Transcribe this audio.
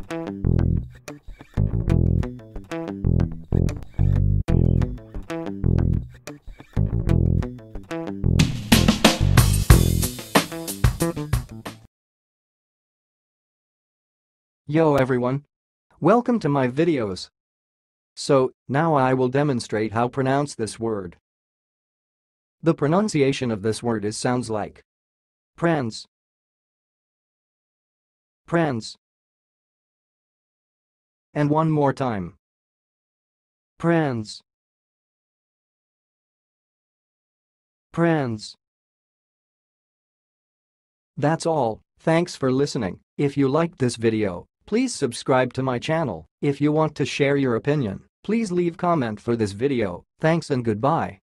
Yo everyone! Welcome to my videos. So, now I will demonstrate how to pronounce this word. The pronunciation of this word sounds like Prands. Prands. And one more time. Prands. Prands. That's all. Thanks for listening. If you liked this video, please subscribe to my channel. If you want to share your opinion, please leave comment for this video. Thanks and goodbye.